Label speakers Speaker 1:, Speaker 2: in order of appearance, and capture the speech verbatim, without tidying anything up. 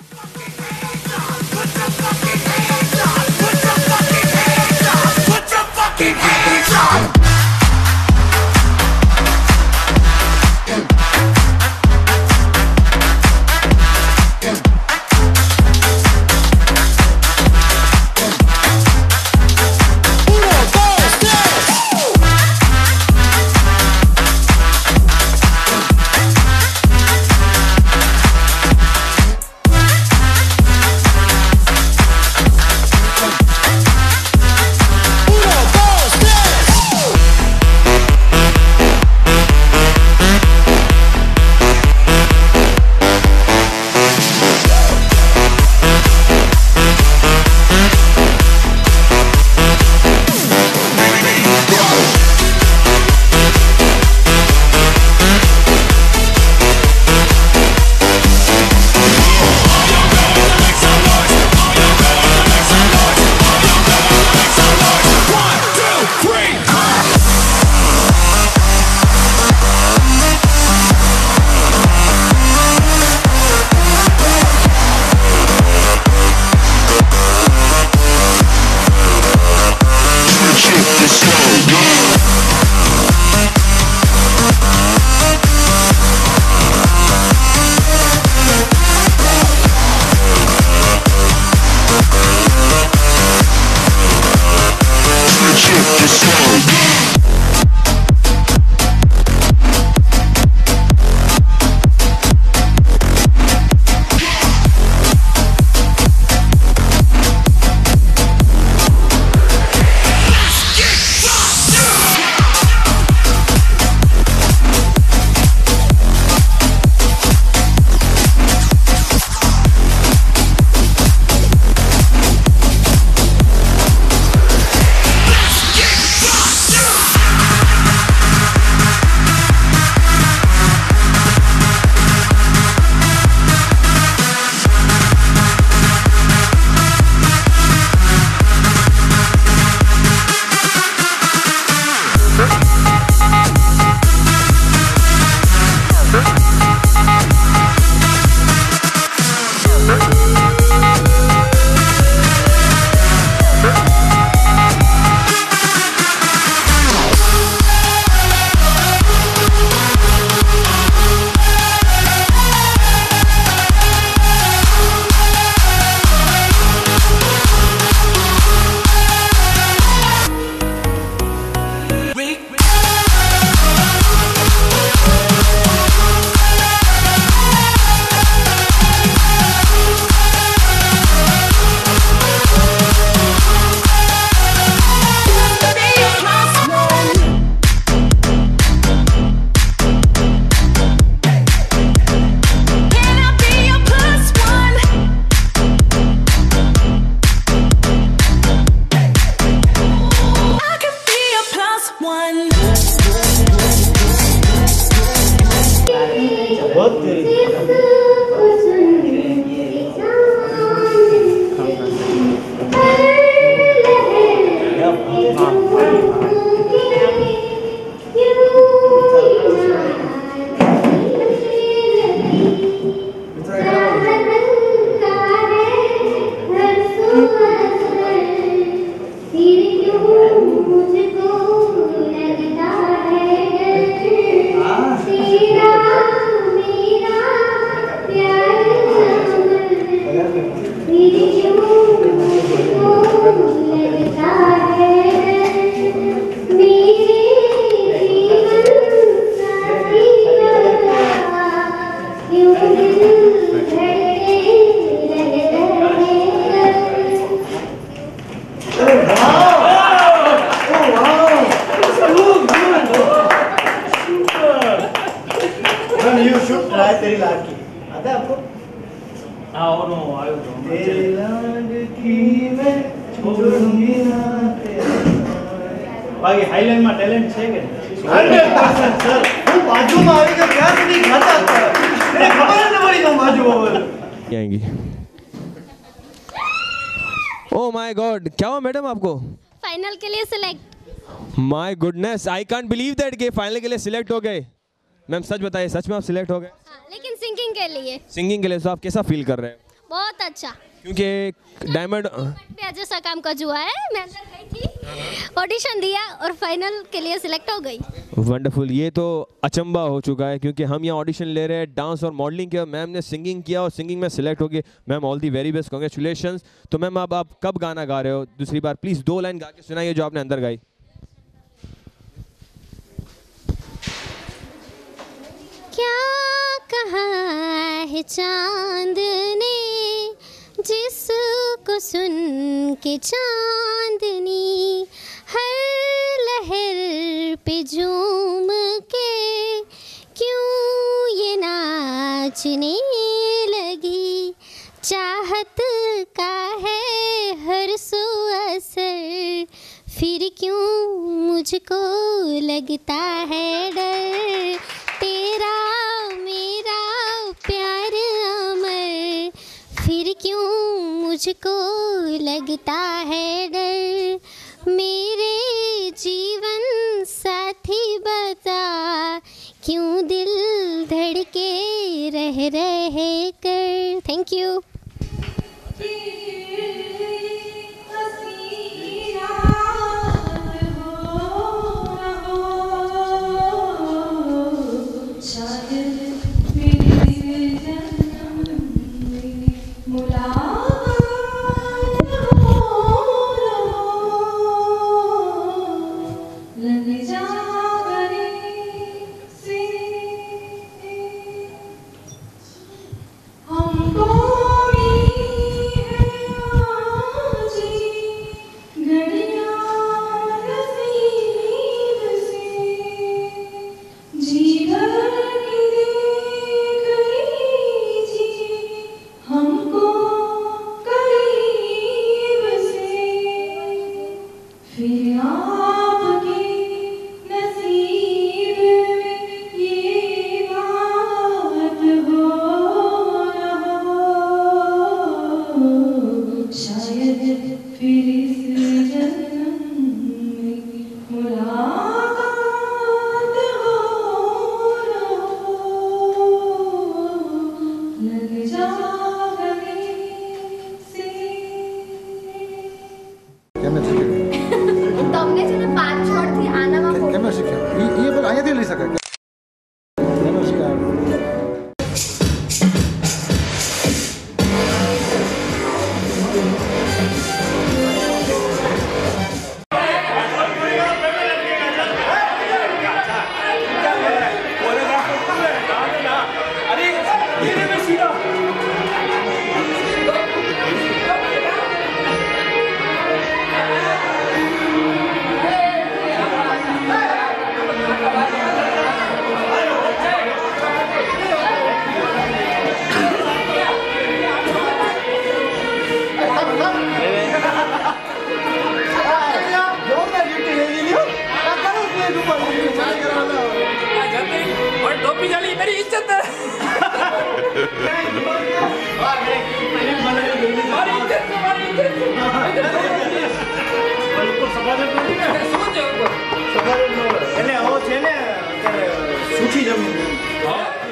Speaker 1: Oh my God, क्या हुआ madam आपको?
Speaker 2: फाइनल के लिए select.
Speaker 1: My goodness, I can't believe that कि फाइनल के लिए सिलेक्ट हो गए। मैम सच बताइए, सच में आप सिलेक्ट हो गए?
Speaker 2: हाँ, लेकिन सिंगिंग के लिए।
Speaker 1: सिंगिंग के लिए तो आप कैसा फील कर रहे हैं?
Speaker 2: बहुत अच्छा,
Speaker 1: क्योंकि डायमंड
Speaker 2: भी अजय सा काम का जुआ है। मैं अंदर गई थी, ऑडिशन दिया और फाइनल के लिए सिलेक्ट हो गई।
Speaker 1: वंडरफुल। ये तो अचंबा हो चुका है क्योंकि हम यहाँ ऑडिशन ले रहे हैं डांस और मॉडलिंग के, मैम ने सिंगिंग किया और सिंगिंग में सिलेक्ट हो गए। Ma'am all the very best, congratulations. तो मैम अब आप कब गाना गा रहे हो दूसरी बार? प्लीज़ दो लाइन गा के सुनाइए जो आपने अंदर गाई।
Speaker 2: क्या कहा है चांद ने जिसको सुन के चांदनी हर लहर पे झूम के क्यों ये नाचने लगी। चाहत का है हर सो असर, फिर क्यों मुझको लगता है डर। तेरा मेरा प्यार अमर, फिर क्यों मुझको लगता है डर। मेरे जीवन साथी बता क्यों दिल धड़के रह रहे कर। Thank you.
Speaker 3: सूखी जमीन